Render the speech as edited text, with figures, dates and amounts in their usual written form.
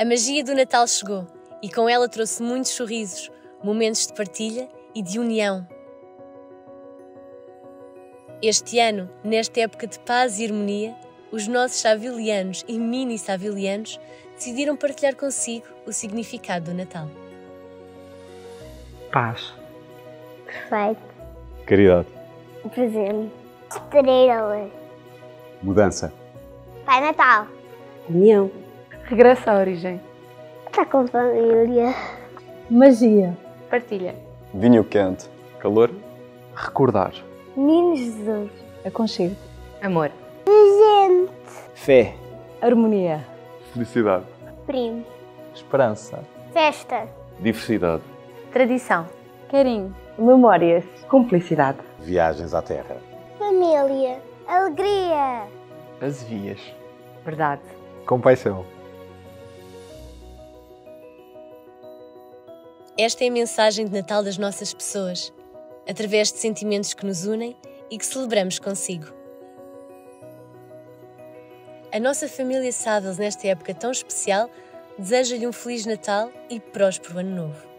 A magia do Natal chegou e com ela trouxe muitos sorrisos, momentos de partilha e de união. Este ano, nesta época de paz e harmonia, os nossos savilianos e mini-savilianos decidiram partilhar consigo o significado do Natal. Paz. Perfeito. Caridade. Presente. Estrelas. Mudança. Pai Natal. União. Regresso à origem. Está com família. Magia. Partilha. Vinho quente. Calor. Recordar. Menino Jesus. Aconchego. Amor. Presente. Fé. Harmonia. Felicidade. Primo. Esperança. Festa. Diversidade. Tradição. Carinho. Memórias. Cumplicidade. Viagens à terra. Família. Alegria. As vias. Verdade. Compaixão. Esta é a mensagem de Natal das nossas pessoas, através de sentimentos que nos unem e que celebramos consigo. A nossa família Savills, nesta época tão especial, deseja-lhe um Feliz Natal e próspero Ano Novo.